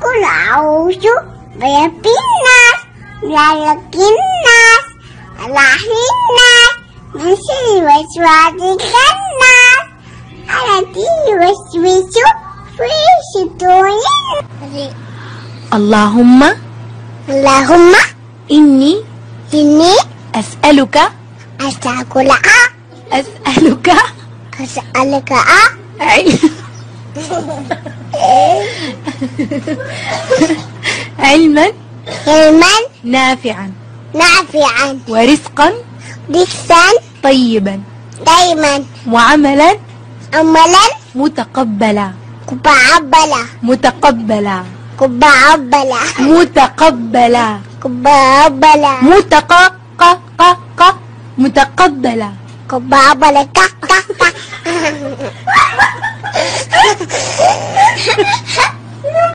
قل أعوذ برب الناس ملك الناس إله الناس من شر وسواس الخناس الذي يوسوس في صدور الناس. اللهم إني أسألك علما نافعا ورزقا طيبا وعملا متقبلا متقبلا